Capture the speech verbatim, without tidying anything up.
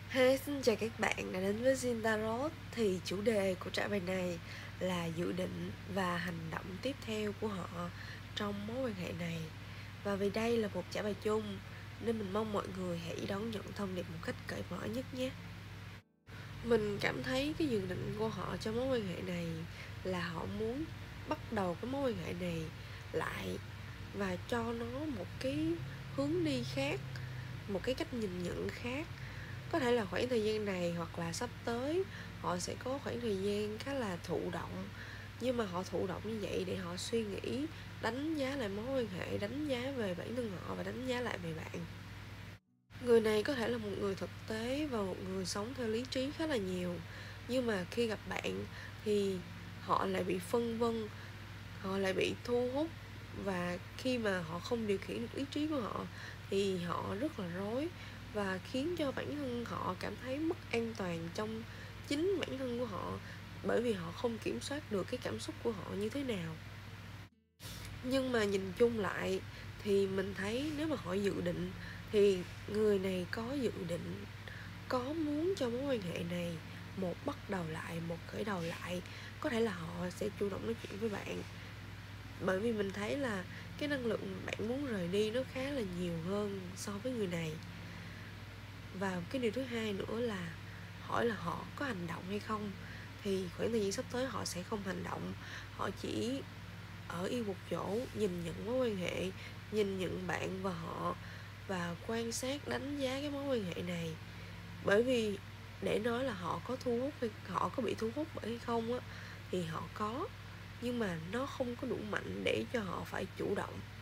Hey, xin chào các bạn đã đến với Zin Tarot. Thì chủ đề của trải bài này là dự định và hành động tiếp theo của họ trong mối quan hệ này. Và vì đây là một trải bài chung nên mình mong mọi người hãy đón nhận thông điệp một cách cởi mở nhất nhé. Mình cảm thấy cái dự định của họ trong mối quan hệ này là họ muốn bắt đầu cái mối quan hệ này lại và cho nó một cái hướng đi khác, một cái cách nhìn nhận khác. Có thể là khoảng thời gian này hoặc là sắp tới họ sẽ có khoảng thời gian khá là thụ động, nhưng mà họ thụ động như vậy để họ suy nghĩ, đánh giá lại mối quan hệ, đánh giá về bản thân họ và đánh giá lại về bạn. Người này có thể là một người thực tế và một người sống theo lý trí khá là nhiều, nhưng mà khi gặp bạn thì họ lại bị phân vân, họ lại bị thu hút, và khi mà họ không điều khiển được lý trí của họ thì họ rất là rối và khiến cho bản thân họ cảm thấy mất an toàn trong chính bản thân của họ, bởi vì họ không kiểm soát được cái cảm xúc của họ như thế nào. Nhưng mà nhìn chung lại thì mình thấy nếu mà họ dự định thì người này có dự định, có muốn cho mối quan hệ này một bắt đầu lại, một khởi đầu lại. Có thể là họ sẽ chủ động nói chuyện với bạn, bởi vì mình thấy là cái năng lượng bạn muốn rời đi nó khá là nhiều hơn so với người này. Và cái điều thứ hai nữa là hỏi là họ có hành động hay không. Thì khoảng thời gian sắp tới họ sẽ không hành động, họ chỉ ở yên một chỗ, nhìn nhận mối quan hệ, nhìn nhận bạn và họ, và quan sát đánh giá cái mối quan hệ này. Bởi vì để nói là họ có thu hút hay họ có bị thu hút bởi hay không á, thì họ có, nhưng mà nó không có đủ mạnh để cho họ phải chủ động.